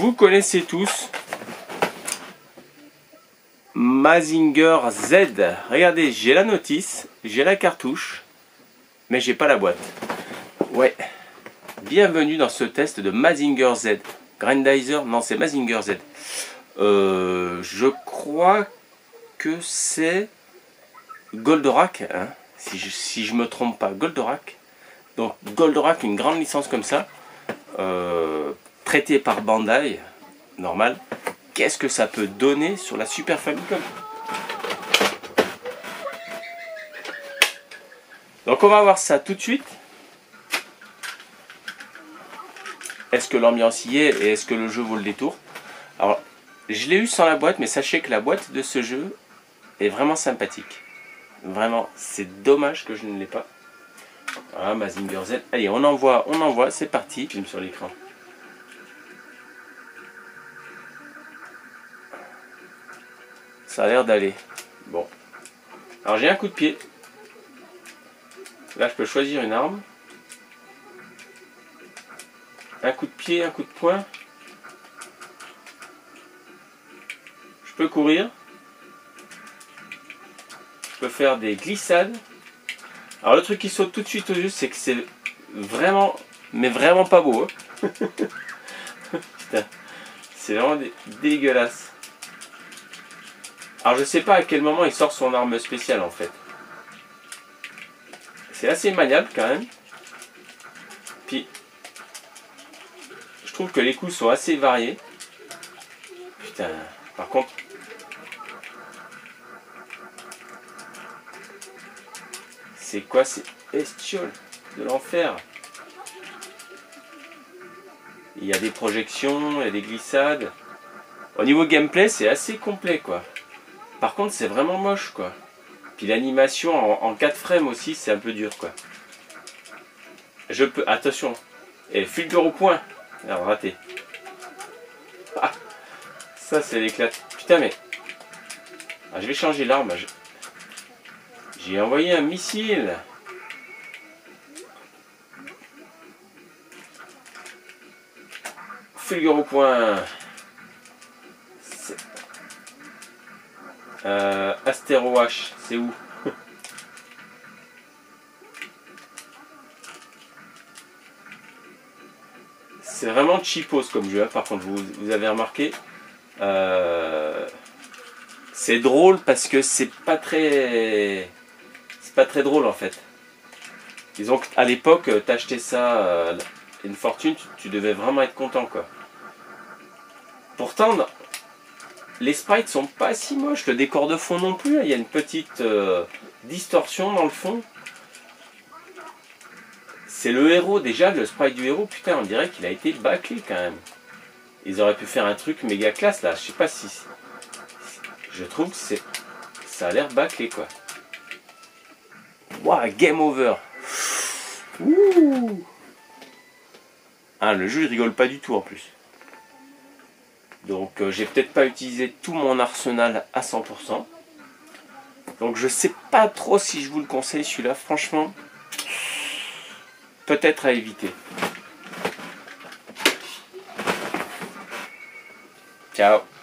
vous connaissez tous Mazinger Z. Regardez, j'ai la notice, j'ai la cartouche, mais j'ai pas la boîte. Ouais. Bienvenue dans ce test de Mazinger Z. Grindizer, non, c'est Mazinger Z. Je crois que c'est Goldorak, hein, si je me trompe pas, Goldorak. Donc Goldorak, une grande licence comme ça, traitée par Bandai, normal. Qu'est-ce que ça peut donner sur la Super Famicom? Donc on va voir ça tout de suite. Est-ce que l'ambiance y est et est-ce que le jeu vaut le détour? Alors, je l'ai eu sans la boîte, mais sachez que la boîte de ce jeu est vraiment sympathique. Vraiment, c'est dommage que je ne l'ai pas. Voilà, Mazinger Z. Allez, on envoie, c'est parti. Film sur l'écran. Ça a l'air d'aller. Bon. Alors j'ai un coup de pied. Là, je peux choisir une arme. Un coup de pied, un coup de poing. Je peux courir. Je peux faire des glissades. Alors le truc qui saute tout de suite aux yeux, c'est que c'est vraiment, mais vraiment pas beau. Hein. Putain, c'est vraiment dégueulasse. Alors je sais pas à quel moment il sort son arme spéciale en fait. C'est assez maniable quand même. Puis je trouve que les coups sont assez variés. Putain, par contre. C'est quoi ces bestioles de l'enfer? Il y a des projections, il y a des glissades. Au niveau gameplay, c'est assez complet quoi. Par contre, c'est vraiment moche quoi. Puis l'animation en 4 frames aussi, c'est un peu dur quoi. Je peux... Attention. Et fulgure au point. Alors, raté. Ah, ça, c'est l'éclat. Putain, mais... Ah, je vais changer l'arme. J'ai envoyé un missile. Fulgure au point. Astéro H, c'est où? C'est vraiment cheapos comme jeu, hein. Par contre, vous avez remarqué. C'est drôle parce que c'est pas très drôle en fait. Disons qu'à l'époque, t'achetais ça une fortune, tu devais vraiment être content quoi. Pourtant, les sprites sont pas si moches, le décor de fond non plus, il y a une petite distorsion dans le fond. C'est le héros, déjà le sprite du héros, putain on dirait qu'il a été bâclé quand même. Ils auraient pu faire un truc méga classe là, je sais pas si... Je trouve que ça a l'air bâclé quoi. Waouh, game over. Ouh. Ah, le jeu il rigole pas du tout en plus. Donc j'ai peut-être pas utilisé tout mon arsenal à 100%. Donc je sais pas trop si je vous le conseille celui-là, franchement. Peut-être à éviter. Ciao.